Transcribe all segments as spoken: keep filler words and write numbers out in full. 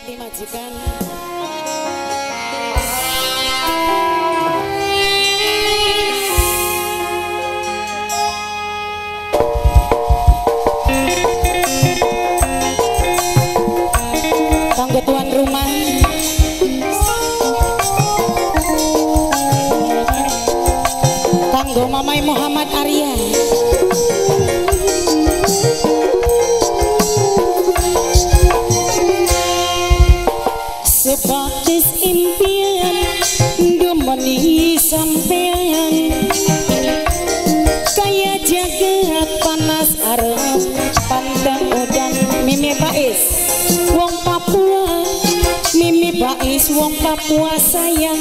hormati majikan. Kanggo tuan rumah, kanggo Mamai Muhammad Arya, sebatas impian domani sampean, kaya jagat panas arep pandang udan. Mimi Bais wong Papua, Mimi Bais wong Papua sayang,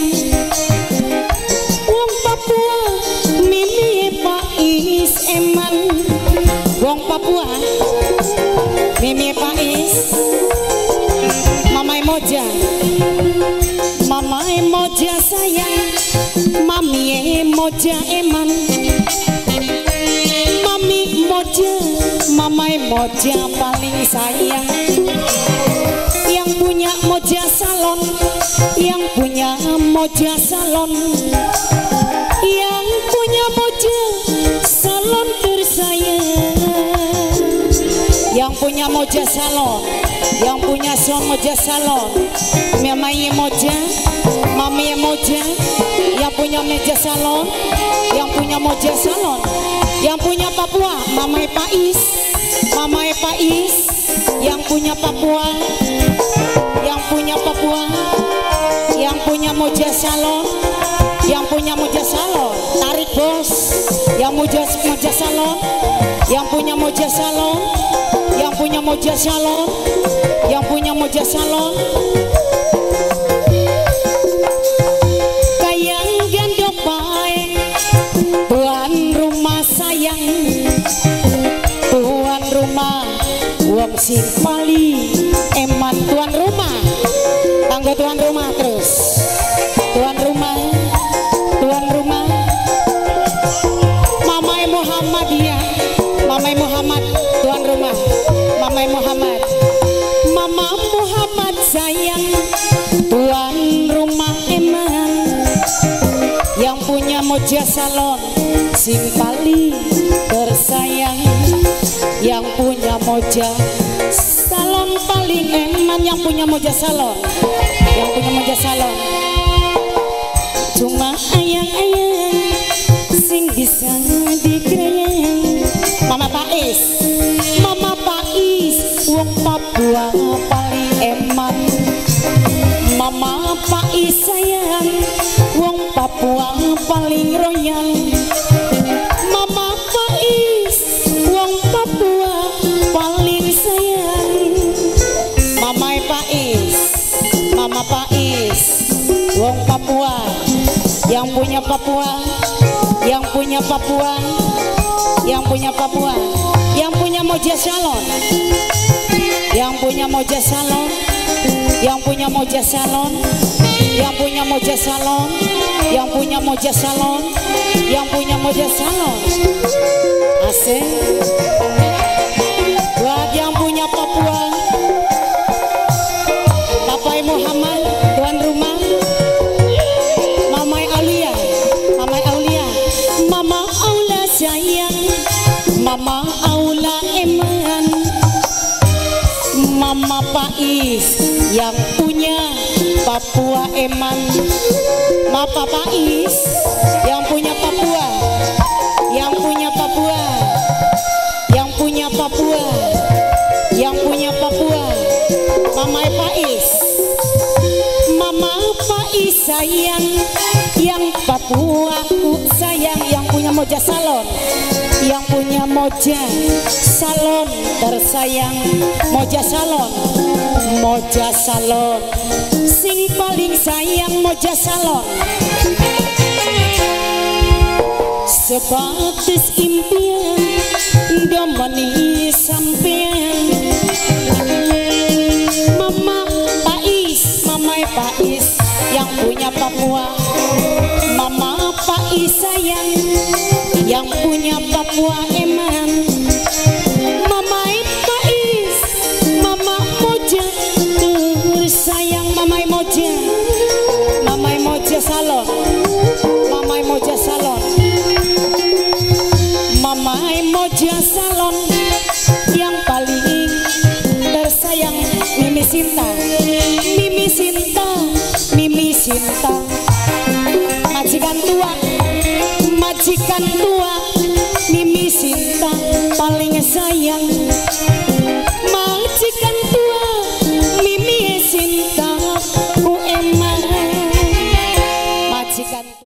wong Papua Mimi Bais eman, wong Papua Mimi Bais. Mamai Moja, Mamai Moja sayang, Mami Moja eman, Mami Moja, Mamai Moja paling sayang. Yang punya Moja salon, yang punya Moja salon, yang punya Moja salon tersayang. Yang punya Moja salon, yang punya suami Moja salon, Mamai Moja, Mami Moja, yang punya Moja salon, yang punya Moja salon, yang punya Papua, Mamai Bais, Mamai Bais, yang punya Papua, yang punya Papua, yang punya Moja salon, yang punya Moja salon, tarik bos, yang Moja Moja salon, yang punya Moja salon, yang punya Moja salon, yang punya Moja salon, kayang gandok baik, tuan rumah sayang, tuan rumah wong sing pali eman, tuan rumah, tangga tuan rumah terus, tuan rumah, tuan rumah, Mamai Muhammadiyah, Mamai Muhammad, tuan rumah, Mamai Muhammad, Mama Muhammad sayang, tuan rumah eman, yang punya Moja salon, sing paling tersayang, yang punya Moja salon paling eman, yang punya Moja salon, yang punya Moja salon, cuma ayang-ayang sing bisa dikerayang. Mama Bais, Mama Bais wong Papua paling eman, Mama Bais sayang, wong Papua paling royal, Mama Bais wong Papua paling sayang. Mamai Bais, Mama Bais wong Papua, yang punya Papua, yang punya Papua, yang punya Papua, yang punya Moja salon, yang punya Moja salon, yang punya Moja salon, yang punya Moja salon, yang punya Moja salon, yang punya Moja salon. Asik buat yang punya Papua, Papai Muhammad, tuan rumah, Mamai Aulia, Mamai Aulia, Mama Aula sayang, Mama Aula eman, Mama Bais yang punya Papua eman, Mama Bais yang punya Papua, yang punya Papua, yang punya Papua, yang punya Papua, Mamai Bais, Mama Bais sayang, yang Papua ku sayang, yang punya Moja salon, yang punya Moja salon tersayang, Moja salon, Moja salon, sing paling sayang Moja salon. Sebatas impian domani sampean, Mama Bais, Mamai Bais yang punya Papua, Mama Bais sayang, yang punya Papua eman, Mamai Bais, Mama Moja terus tersayang Mamai Moja, Mamai Moja Salon, Mamai Moja Salon, Mamai Moja Salon yang paling tersayang Mimi Sinta, Mimi Sinta, Mimi Sinta, majikan tua, majikan tua, Mimi Sinta paling sayang.